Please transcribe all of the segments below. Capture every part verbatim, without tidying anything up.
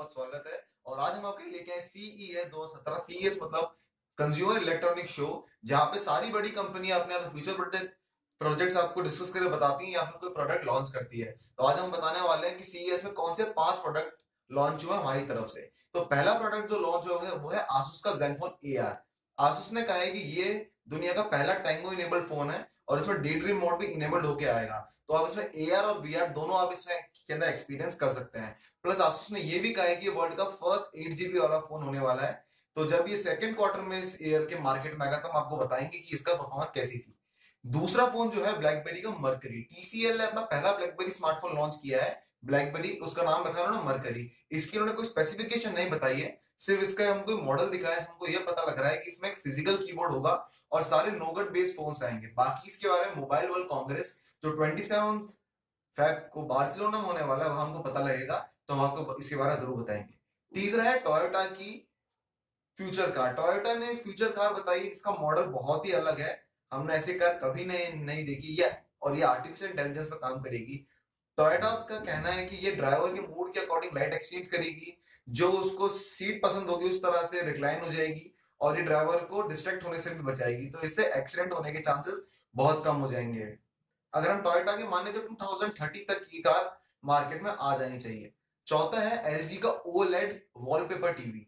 बहुत स्वागत है। और आज हम आपके लिए लेके आए सीईएस दो हज़ार सत्रह। सीईएस मतलब कंज्यूमर इलेक्ट्रॉनिक शो, जहां पे सारी बड़ी कंपनियां अपने फ्यूचर प्रोजेक्ट प्रोजेक्ट्स आपको डिस्कस करके बताती हैं या फिर कोई प्रोडक्ट लॉन्च करती है। तो आज हम बताने वाले हैं कि सीईएस में कौन से पांच प्रोडक्ट लॉन्च हुए हमारी तरफ से। तो पहला प्रोडक्ट जो लॉन्च हुआ है वो है आसूस का ज़ेनफोन एआर। आसूस ने कहा है कि ये दुनिया का पहला टैंगो इनेबल्ड फोन है और इसमें डे ड्रीम मोड भी इनेबल्ड होके आएगा। तो आप इसमें एआर और वीआर दोनों आप इसमें के अंदर एक्सपीरियंस कर सकते हैं। प्लस आसूस ने ये भी कहा है कि वर्ल्ड का फर्स्ट एट जीबी वाला फोन होने वाला है। तो जब ये सेकंड क्वार्टर में इस ईयर के मार्केट में आएगा तो हम आपको बताएंगे कि इसका परफॉर्मेंस कैसी थी। दूसरा फोन जो है ब्लैकबेरी का मरकरी। टीसीएल ने अपना पहला ब्लैकबेरी स्मार्टफोन लॉन्च किया है। ब्लैकबेरी उसका नाम रखा है उन्होंने मरकरी। इसकी उन्होंने कोई स्पेसिफिकेशन नहीं बताई है, सिर्फ इसका हमको मॉडल दिखाया है। हमको यह पता लग रहा है कि इसमें एक फिजिकल कीबोर्ड होगा और सारे नोगट बेस्ड फोन्स आएंगे। बाकी इसके बारे में मोबाइल वर्ल्ड कांग्रेस जो सत्ताईस फैब को बार्सिलोना में होने वाला है वहां हमको पता लगेगा, तो हम आपको इसके बारे में जरूर बताएंगे। तीसरा है टोयोटा की फ्यूचर कार। टोयोटा ने फ्यूचर कार बताई जिसका मॉडल बहुत ही अलग है। हमने ऐसी कार कभी नहीं नहीं देखी है और ये आर्टिफिशियल इंटेलिजेंस पर काम करेगी। टोयोटा का कहना है कि ये ड्राइवर के मूड के अकॉर्डिंग लाइट एक्सचेंज करेगी, जो उसको सीट पसंद होगी उस तरह से रिक्लाइन हो जाएगी और ये ड्राइवर को डिस्ट्रैक्ट होने से भी बचाएगी। तो इससे एक्सीडेंट होने के चांसेस बहुत कम हो जाएंगे। अगर हम टोयोटा की माने तो दो हज़ार तीस तक की कार मार्केट में आ जानी चाहिए। चौथा है एलजी का ओलेड वॉलपेपर टीवी।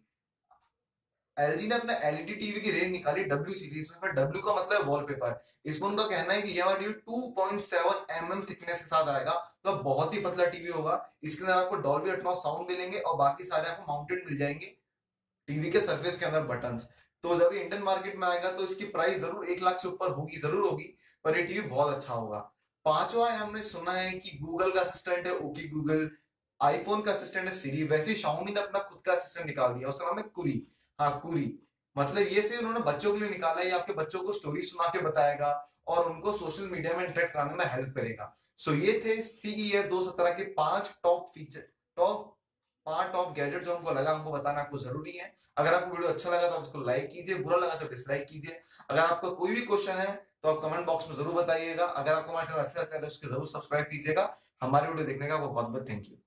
एलजी ने अपना एलईडी टीवी की रेंज निकाली डब्ल्यू सीरीज में। डब्ल्यू का मतलब वॉलपेपर। इसमें उनका कहना है कि यह TV two point seven M M thickness के साथ आएगा, तो बहुत ही पतला टीवी होगा। इसके अंदर आपको डॉल्बी एटमॉस साउंड मिलेंगे और बाकी सारे आपको माउंटेड मिल जाएंगे टीवी के सरफेस के अंदर बटन्स। तो जब ये इंडियन मार्केट में आएगा तो इसकी प्राइस जरूर एक लाख से ऊपर होगी, जरूर होगी, पर ये टीवी बहुत अच्छा होगा। पांचवा है, हमने सुना है कि गूगल का असिस्टेंट है ओके गूगल, आईफोन का असिस्टेंट है सिरी, वैसे ही शाओमी ने अपना खुद का असिस्टेंट निकाल दिया, उसका नाम है कुरी। हाँ कुरी, मतलब ये से उन्होंने बच्चों के लिए निकाला है। ये आपके बच्चों को स्टोरी सुना के बताएगा और उनको सोशल मीडिया में इंटरेक्ट कराने में हेल्प करेगा। सो ये थे सीईएस दो हज़ार सत्रह के पांच टॉप फीचर टॉप पांच टॉप गैजेट जो हमको लगा हमको बताना आपको जरूरी है। अगर आपको वीडियो अच्छा लगा तो आप इसको लाइक कीजिए, बुरा लगा तो डिसलाइक कीजिए। अगर आपका कोई भी क्वेश्चन है तो आप कमेंट बॉक्स में जरूर बताइएगा। अगर आपको हमारा चैनल अच्छा लगता है तो उसके जरूर सब्सक्राइब कीजिएगा। हमारी वीडियो देखने का बहुत बहुत थैंक यू।